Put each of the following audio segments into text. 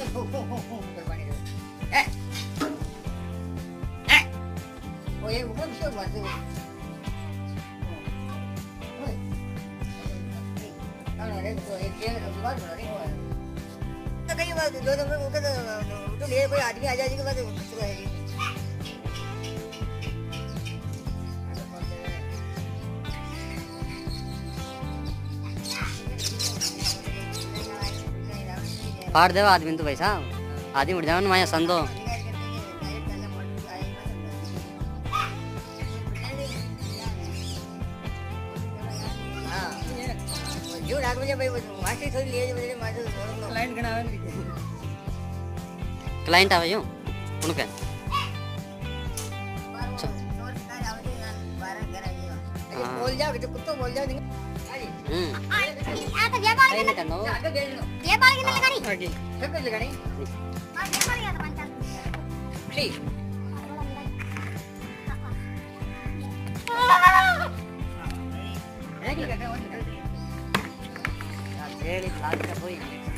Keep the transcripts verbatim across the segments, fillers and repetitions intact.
हो हो हो हो करवाने दो ए ए ओ ये ऊपर से बात है ओए अरे तो एक ये बात हो रही है तो कहीं बात दो दो में तो तो ले कोई आदमी आ जाएगी के बाद शुरू है फाड़ देवा आदमी तो भाई साहब आदमी उठ जाओ ना माया संदो जो रात बजे भाई मासी थोड़ी लिए बजे मासी क्लाइंट गना आवे क्लाइंट आवे यूं उनके बोल जाओ तो कुत्तो बोल जाओ हम्म आ तो ये बाल नहीं करना वो आगे भेज लो ये बाल कितने लगानी आगे सब कुछ लगानी हां ये बाल या तो पंचायत ठीक रेडी करके वो जेल क्लास का कोई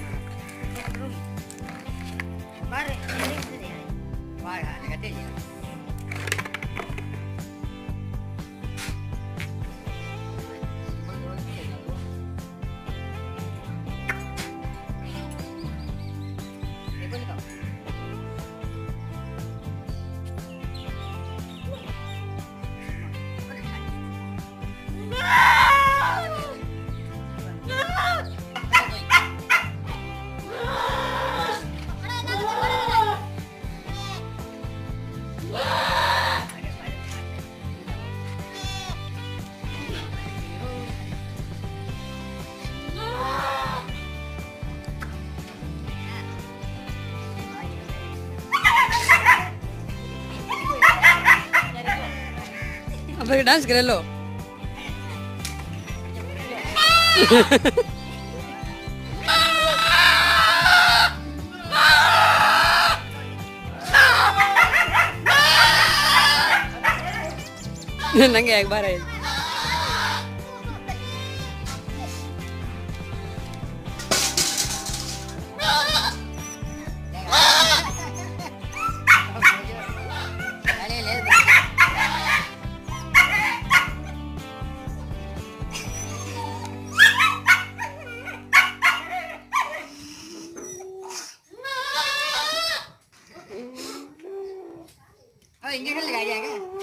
मारे वाह यार कहते हैं अब डांस करे लो नंगे एक बार है इंजेक्शन लगाया जाएगा